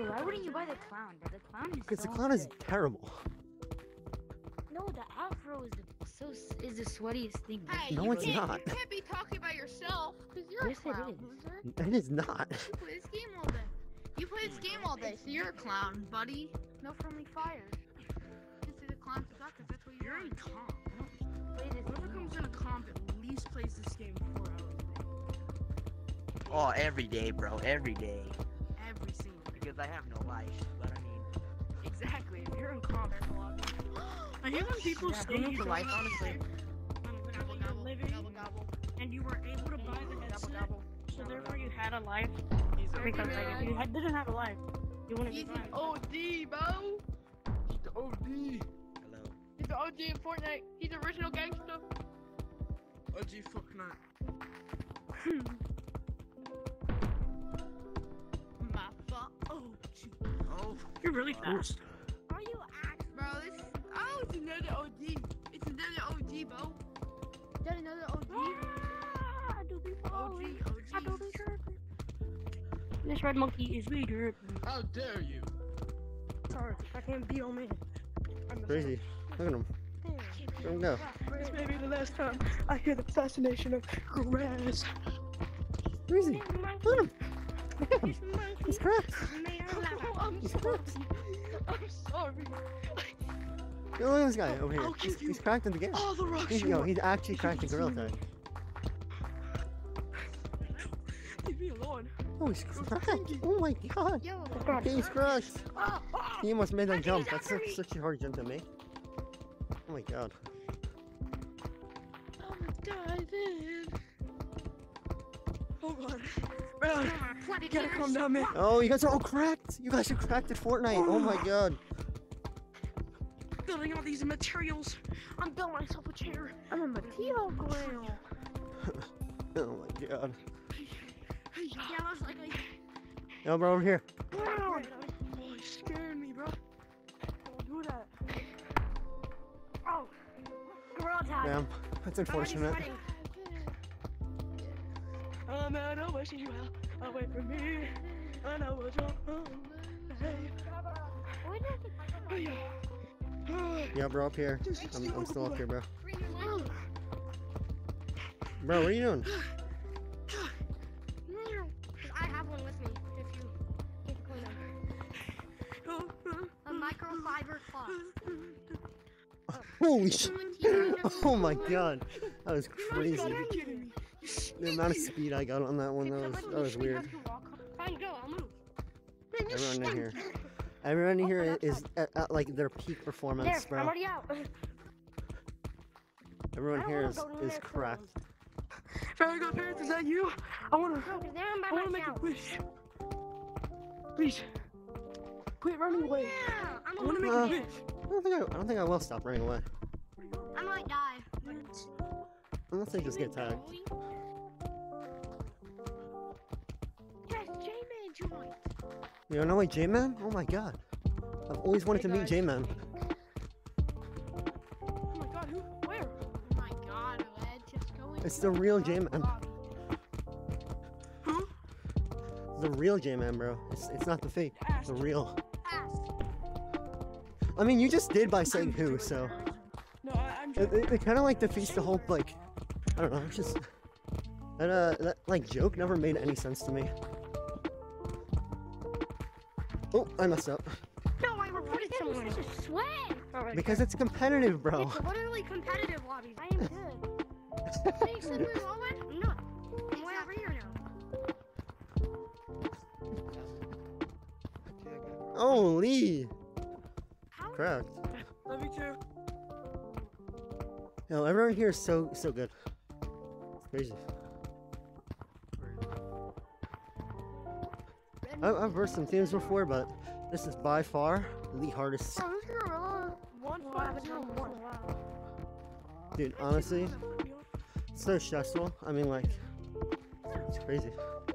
why wouldn't you buy the clown? The clown is Because the so clown is good. terrible. No, the afro is the sweatiest thing. Hey, No, you it's can't, not. You can't be talking about yourself, because you're Yes, a it clown, is. loser. It is not. You play this game all day. You play this game all day, so you're a clown, buddy. No friendly fire. Just say the clown suck, because that's what You're you're in comp. Play this Whoever game. comes in a comp at least plays this game 4 hours a day. Oh, every day, bro. Every day. Every single day. Because I have no life. But I mean, Exactly. If you're in comp, there's a lot. I hate when people Yeah, say who knows you the don't life, have honestly. when you're living and you were able to buy the headset, so therefore you had a life. he's a Because like, if you didn't have a life, you wouldn't be He's fine. an OD, bro. He's the OD. Hello. He's the OG in Fortnite. He's the original gangster. OG fuck not. My fuck. Oh, Oh, You're really fast. are you axe, bro? This. Oh, it's another OG. It's another OG, bro. Is that another OG? OG. This red monkey is weird. how dare you? Sorry, I can't be on me. I'm the Crazy. Look at him. Let him go. This may be the last time I hear the fascination of grass. Crazy. Look at him. Look at him. He's cracked. I'm He's sorry. cracked. I'm sorry. Look at this guy over here. I'll give He's cracked in the game. All the rocks He's, you yo, want. he's actually cracked the gorilla tag. Leave me alone. Oh, he's cracked. Oh my god. Yo. He's crushed. Oh, He almost made that jump. That's such a hard jump to make. Oh my god. dive in. Hold on. Bro, you gotta calm down, man. Oh, you guys are all cracked. You guys are cracked at Fortnite. Oh my god. Building all these materials. I'm building myself a chair. I'm a Mateo grill. Oh my god. Yeah, most likely. Yo, bro, over here. Wow. Oh, you scared me, bro. Don't do that. Oh, girl time. Damn. That's unfortunate. I'm out of wishing you well away from me. I know what you're Yeah, bro, up here. I'm still up here, bro. Bro, what are you doing? I have one with me if you need to clean them. A microfiber cloth. Holy shit. Oh my god. That was crazy. The amount of speed I got on that one, that was weird. Fine, go, I'll move. Everyone in here. Everyone in here is at like their peak performance, There, I'm bro. already out. Everyone I don't here wanna is go in there cracked. Fairy Godparents, is that you? I wanna There I'm by make a myself. wish. Please. Quit running away. Yeah, I wanna make a Uh, wish. I don't think I will stop running away. I might die. Unless I just get tagged. Yes, J-Man joined. You don't know like J-Man? Oh my god. I've always wanted to meet J-Man. Oh my god, who? Where? Oh my god, Ed, just go in. It's the real J-Man. Who? The real J-Man, bro. It's not the fake. The real. Ask. I mean, you just did by saying who, so. No, I'm It, joking. it kind of like defeats the whole, like, I don't know, it's just. That, like, joke never made any sense to me. Oh, I messed up. No, I reported someone. This is sweat. Because it's competitive, bro. It's literally competitive lobbies. I am good. So you said we were low-end? No. I'm way over here now. Holy! How? Cracked. Love you too. Yo, everyone here is so good. It's crazy. I've versed some teams before, but this is by far the hardest. Bro, this gorilla. 1-5-0-1. Dude, honestly, it's so stressful. I mean, like, it's crazy.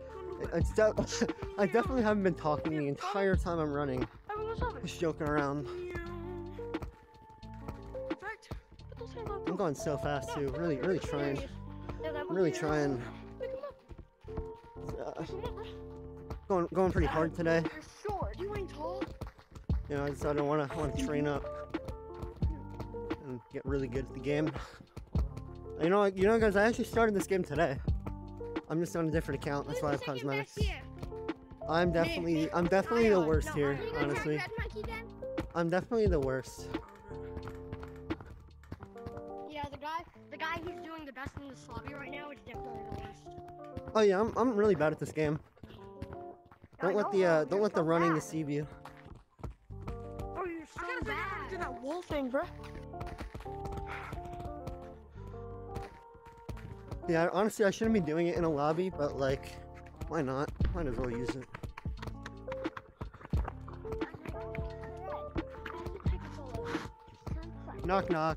I definitely haven't been talking the entire time I'm running. Just joking around. In fact, put those hands on I'm going so fast too. Really trying. Yeah, that Really was- trying. Pick 'em up. Uh, Pick 'em up, bro. Going pretty hard today. You're short. You ain't tall. You know, I decided I want to train up and get really good at the game. You know, guys, I actually started this game today. I'm just on a different account. That's why I have cosmetics. I'm definitely the worst here, honestly. I'm definitely the worst. Yeah, the guy who's doing the best in this lobby right now is definitely the worst. Oh yeah, I'm really bad at this game. Don't let the running deceive you. Oh, you're so bad. Do that wool thing, bro. Yeah, honestly, I shouldn't be doing it in a lobby, but like, why not? Might as well use it. Knock knock.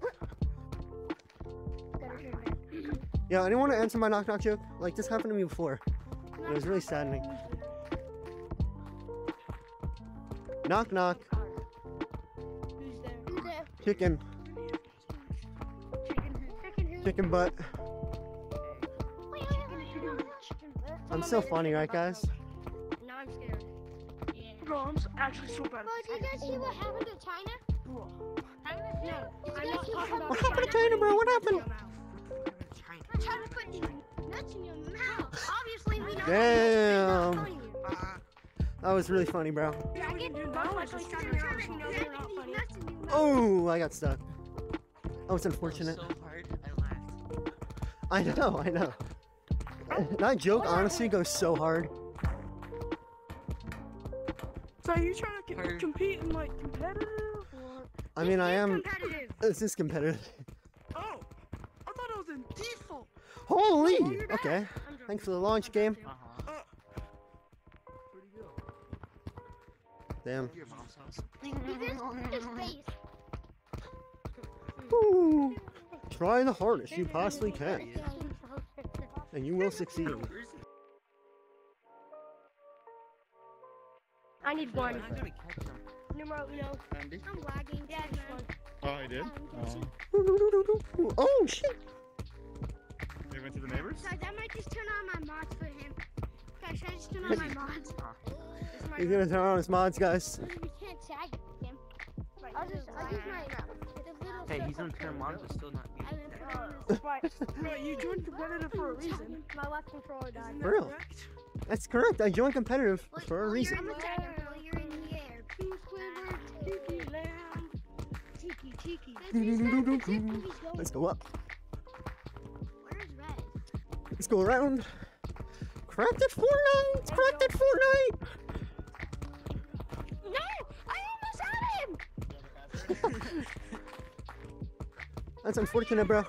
Yeah, anyone want to answer my knock knock joke? Like, this happened to me before. It was really saddening. Knock knock. Who's there? Chicken. Chicken butt. I'm so funny, right, guys? Now I'm scared. Bro, I'm actually so bad. Did you guys see what happened to China? Bro. No, I'm not talking about What happened to China, bro? What happened? I'm trying to put nuts in your mouth. Obviously, we know. Damn. That was really funny, bro. Yeah, we can do that. Like, we know they're not funny. Oh, I got stuck. Oh, it's unfortunate. So hard, I laughed. I know. That joke honestly goes so hard. So are you trying to compete in like competitive or? I mean, I am. Competitive. This is competitive. Oh, I thought it was in default. Holy! Okay. Thanks for the launch game. Where'd he go? Damn. Your mom's house. His face. Woo. Try the hardest you possibly can, and you will succeed. I need one. I'm gonna catch him. Numero uno. Andy? I'm lagging. Yeah, just one. Oh, I did? Oh shit! They went to the neighbors? Guys, I might just turn on my mods for him. Guys, should I just turn on my mods? This is my He's gonna turn on his mods, guys. We can't tag him. I'll use my Hey, he's on turn on, but still not I you. didn't put it on this. Bro, you joined competitive for a reason. My left controller died. Isn't For that real? correct? That's correct. I joined competitive for a reason. I'm a tagger, Bill. You're in the air. Tiki lamb. Tiki. Let's go up. Where's Red? Let's go around. Cracked at Fortnite. Cracked at Fortnite. No! I almost had him! That's unfortunate, bro.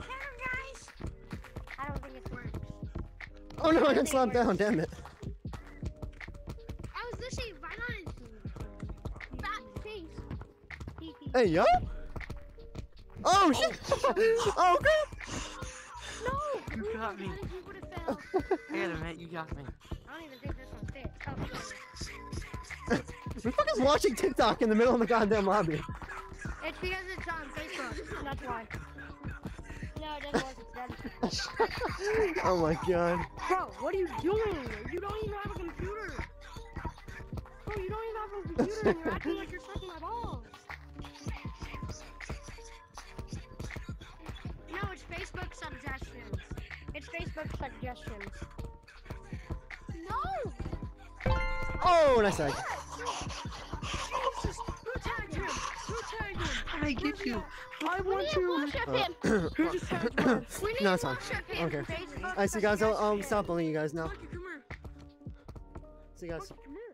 I don't think it works. Oh no, I got slammed down. Damn it. I was literally right on his fat face. Hey, yo. Oh shit. Oh god. No! You got me. What if you would have fell? I gotta admit, you got me. I don't even think this one fits. Who the fuck is watching TikTok in the middle of the goddamn lobby? It's because it's on Facebook. That's why. No, it doesn't work. It's dead. Oh my god. Bro, what are you doing? You don't even have a computer. Bro, you don't even have a computer and you're acting like you're sucking my balls. No, it's Facebook suggestions. It's Facebook suggestions. No! Oh, nice tag. Who tagged him? Who tagged him? How did I get you? I want to. Worship him! Who just tagged him? We need No, to it's fine. worship him. Okay. Facebook Alright, see you guys. I'll stop bullying you guys now. Lucky, come here. See you guys. Lucky, come here.